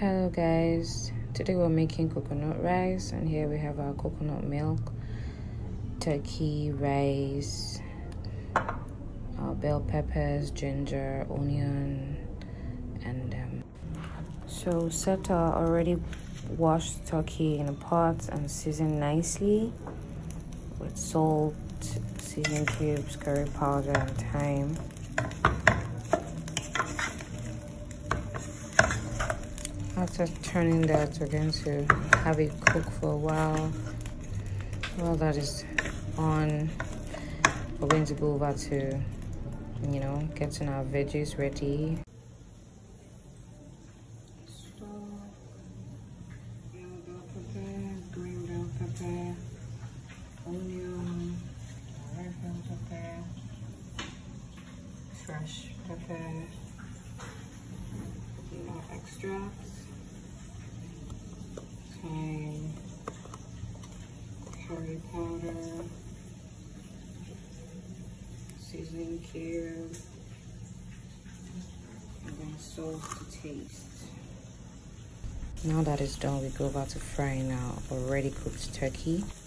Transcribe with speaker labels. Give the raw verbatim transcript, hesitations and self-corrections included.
Speaker 1: Hello guys, today we're making coconut rice, and here we have our coconut milk, turkey, rice, our bell peppers, ginger, onion, and um, so set our already washed turkey in a pot and season nicely with salt, seasoning cubes, curry powder, and thyme. After turning that, we're going to have it cook for a while. While that is on, we're going to go over to, you know, getting our veggies ready. So, yellow bell pepper, green bell pepper, onion, red bell pepper, fresh pepper, vanilla extract, thyme, curry powder, seasoning cube, and then salt to taste. Now that it's done, we go about to frying our already cooked turkey.